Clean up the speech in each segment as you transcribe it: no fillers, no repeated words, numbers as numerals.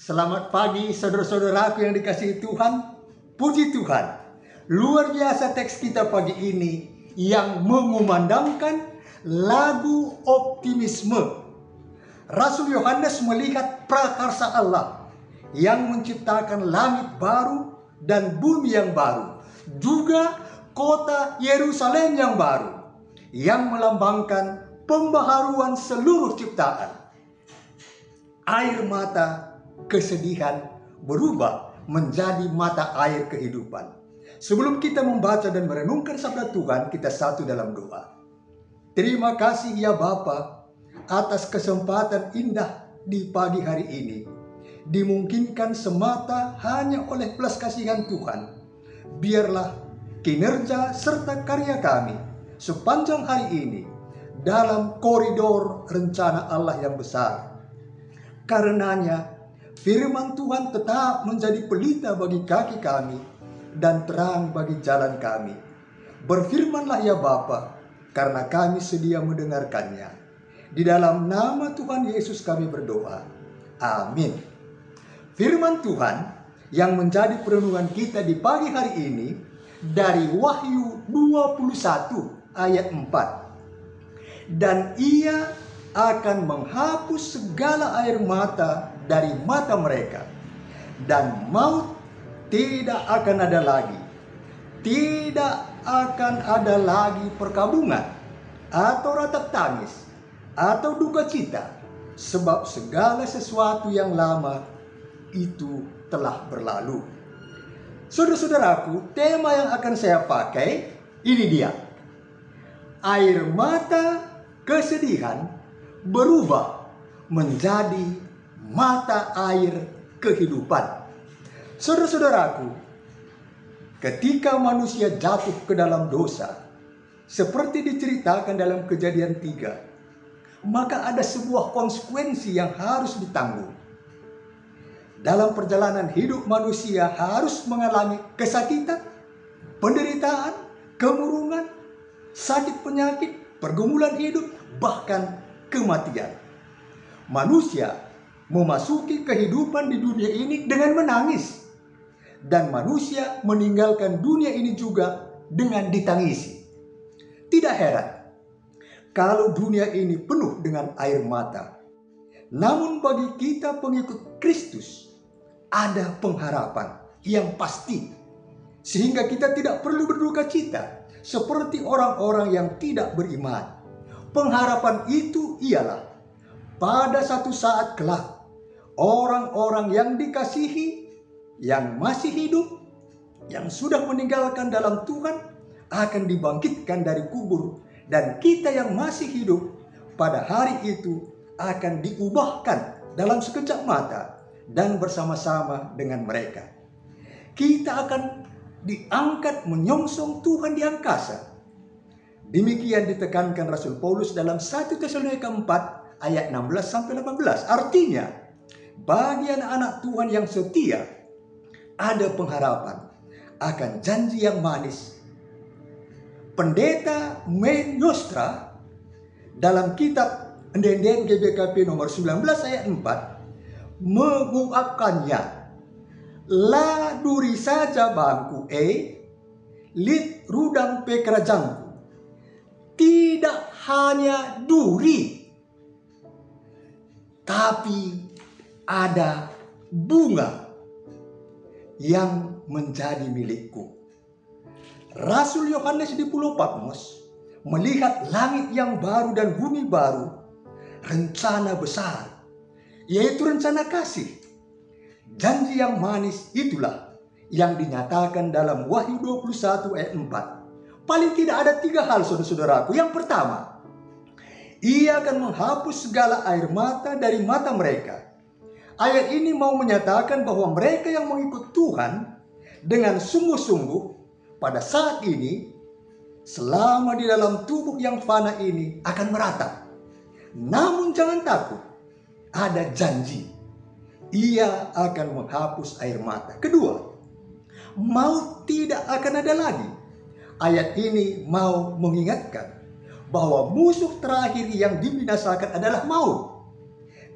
Selamat pagi saudara-saudaraku yang dikasihi Tuhan. Puji Tuhan. Luar biasa teks kita pagi ini yang mengumandangkan lagu optimisme. Rasul Yohanes melihat prakarsa Allah yang menciptakan langit baru dan bumi yang baru. Juga kota Yerusalem yang baru yang melambangkan pembaharuan seluruh ciptaan. Air mata kesedihan berubah menjadi mata air kehidupan. Sebelum kita membaca dan merenungkan sabda Tuhan, kita satu dalam doa. Terima kasih ya Bapa atas kesempatan indah di pagi hari ini. Dimungkinkan semata hanya oleh belas kasihan Tuhan. Biarlah kinerja serta karya kami sepanjang hari ini dalam koridor rencana Allah yang besar. Karenanya firman Tuhan tetap menjadi pelita bagi kaki kami dan terang bagi jalan kami. Berfirmanlah ya Bapa, karena kami sedia mendengarkannya. Di dalam nama Tuhan Yesus kami berdoa. Amin. Firman Tuhan yang menjadi perenungan kita di pagi hari ini dari Wahyu 21 ayat 4. Dan ia akan menghapus segala air mata dari mata mereka, dan maut tidak akan ada lagi. Tidak akan ada lagi perkabungan atau ratap tangis atau duka cita, sebab segala sesuatu yang lama itu telah berlalu. Saudara-saudaraku, tema yang akan saya pakai ini dia. Air mata kesedihan berubah menjadi mata air kehidupan. Saudara-saudaraku, ketika manusia jatuh ke dalam dosa, seperti diceritakan dalam Kejadian 3, maka ada sebuah konsekuensi yang harus ditanggung. Dalam perjalanan hidup manusia harus mengalami kesakitan, penderitaan, kemurungan, sakit penyakit, pergumulan hidup, bahkan kematian. Manusia memasuki kehidupan di dunia ini dengan menangis, dan manusia meninggalkan dunia ini juga dengan ditangisi. Tidak heran kalau dunia ini penuh dengan air mata. Namun bagi kita pengikut Kristus ada pengharapan yang pasti, sehingga kita tidak perlu berduka cita seperti orang-orang yang tidak beriman. Pengharapan itu ialah pada satu saat kelak orang-orang yang dikasihi, yang masih hidup, yang sudah meninggalkan dalam Tuhan akan dibangkitkan dari kubur, dan kita yang masih hidup pada hari itu akan diubahkan dalam sekejap mata dan bersama-sama dengan mereka. Kita akan diangkat menyongsong Tuhan di angkasa. Demikian ditekankan Rasul Paulus dalam 1 Tesalonika 4 ayat 16 sampai 18. Artinya, bagi anak-anak Tuhan yang setia ada pengharapan akan janji yang manis. Pendeta Men Yostra dalam kitab Endenden GBKP nomor 19 ayat 4 mengungkapkannya. La duri saja bangku lit rudang pe kerajangku. Tidak hanya duri, tapi ada bunga yang menjadi milikku. Rasul Yohanes di Pulau Patmos melihat langit yang baru dan bumi baru, rencana besar, yaitu rencana kasih. Janji yang manis itulah yang dinyatakan dalam Wahyu 21 ayat 4. Paling tidak ada 3 hal saudara-saudaraku. Yang pertama, ia akan menghapus segala air mata dari mata mereka. Ayat ini mau menyatakan bahwa mereka yang mengikut Tuhan dengan sungguh-sungguh pada saat ini, selama di dalam tubuh yang fana ini akan meratap. Namun jangan takut, ada janji. Ia akan menghapus air mata. Kedua, maut tidak akan ada lagi. Ayat ini mau mengingatkan bahwa musuh terakhir yang dibinasakan adalah maut.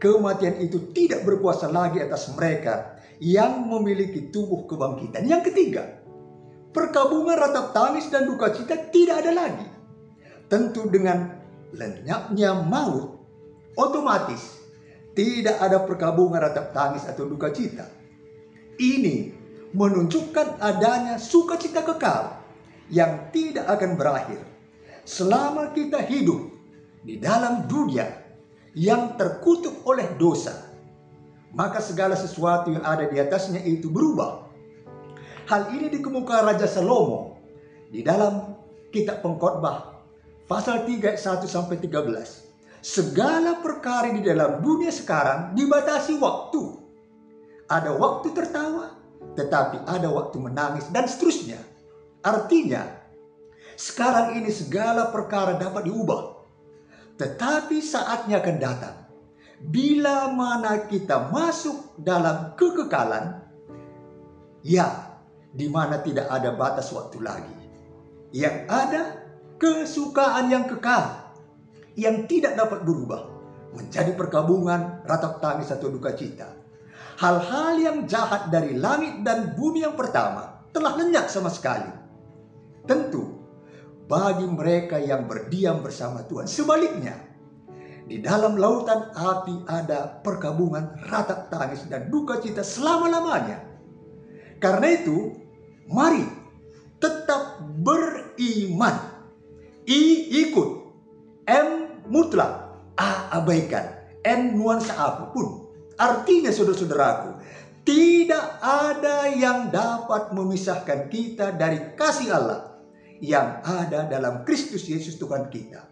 kematian itu tidak berkuasa lagi atas mereka yang memiliki tubuh kebangkitan. Yang ketiga, perkabungan ratap tangis dan duka cita tidak ada lagi. Tentu dengan lenyapnya maut, otomatis tidak ada perkabungan ratap tangis atau duka cita. Ini menunjukkan adanya sukacita kekal yang tidak akan berakhir selama kita hidup di dalam dunia yang terkutuk oleh dosa. Maka segala sesuatu yang ada di atasnya itu berubah. Hal ini dikemukakan Raja Salomo di dalam kitab Pengkhotbah pasal 3 ayat 1 sampai 13. Segala perkara di dalam dunia sekarang dibatasi waktu. Ada waktu tertawa, tetapi ada waktu menangis dan seterusnya. Artinya, sekarang ini segala perkara dapat diubah. Tetapi saatnya akan datang bila mana kita masuk dalam kekekalan, ya, di mana tidak ada batas waktu lagi. Yang ada kesukaan yang kekal, yang tidak dapat berubah menjadi perkabungan ratap tangis atau duka cita. Hal-hal yang jahat dari langit dan bumi yang pertama telah lenyap sama sekali. Tentu bagi mereka yang berdiam bersama Tuhan. Sebaliknya, di dalam lautan api ada perkabungan ratap tangis dan duka cita selama-lamanya. Karena itu, mari tetap beriman. I ikut, M mutlak, A abaikan, N nuansa apapun. Artinya saudara-saudaraku, tidak ada yang dapat memisahkan kita dari kasih Allah yang ada dalam Kristus Yesus Tuhan kita.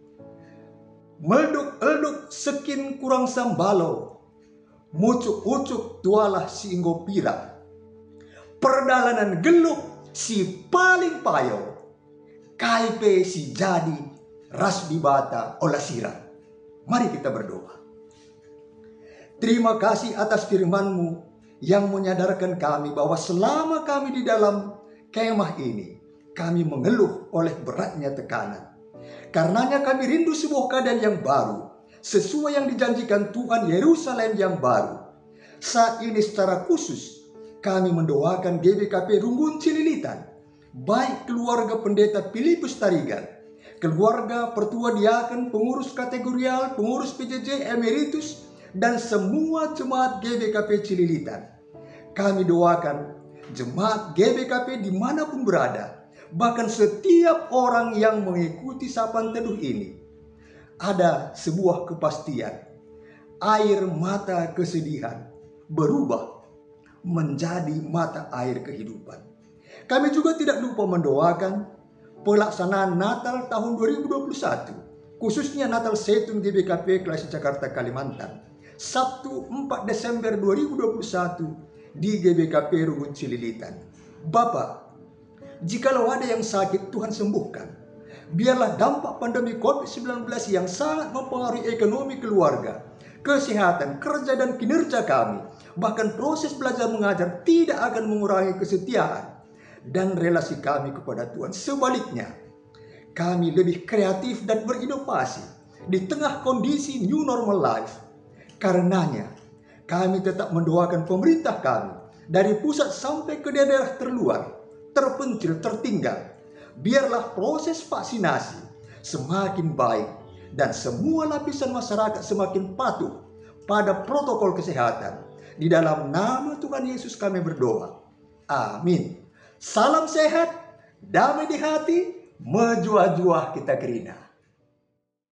Melduk-elduk sekin kurang sambalo, mucuk-ucuk tualah si inggo pira. Perdalanan geluk si paling payo, kaipe si jadi ras dibata olah siram. Mari kita berdoa. Terima kasih atas firman-Mu yang menyadarkan kami bahwa selama kami di dalam kemah ini, kami mengeluh oleh beratnya tekanan. Karenanya kami rindu sebuah keadaan yang baru, sesuai yang dijanjikan Tuhan, Yerusalem yang baru. Saat ini secara khusus kami mendoakan GBKP Runggun Cililitan, baik keluarga pendeta Filipus Tarigan, keluarga pertua diaken, pengurus kategorial, pengurus PJJ emeritus, dan semua jemaat GBKP Cililitan. Kami doakan jemaat GBKP dimanapun berada, bahkan setiap orang yang mengikuti sapaan teduh ini, ada sebuah kepastian. Air mata kesedihan berubah menjadi mata air kehidupan. Kami juga tidak lupa mendoakan pelaksanaan Natal tahun 2021, khususnya Natal Zaitun GBKP Klasi Jakarta Kalimantan, Sabtu 4 Desember 2021 di GBKP Runggun Cililitan. Bapak, jikalau ada yang sakit, Tuhan sembuhkan. Biarlah dampak pandemi COVID-19 yang sangat mempengaruhi ekonomi keluarga, kesehatan, kerja dan kinerja kami, bahkan proses belajar mengajar tidak akan mengurangi kesetiaan dan relasi kami kepada Tuhan. Sebaliknya, kami lebih kreatif dan berinovasi di tengah kondisi new normal life. Karenanya, kami tetap mendoakan pemerintah kami dari pusat sampai ke daerah terluar, terpencil, tertinggal. Biarlah proses vaksinasi semakin baik dan semua lapisan masyarakat semakin patuh pada protokol kesehatan. Di dalam nama Tuhan Yesus kami berdoa. Amin. Salam sehat, damai di hati, menjuah-juah kita gerina.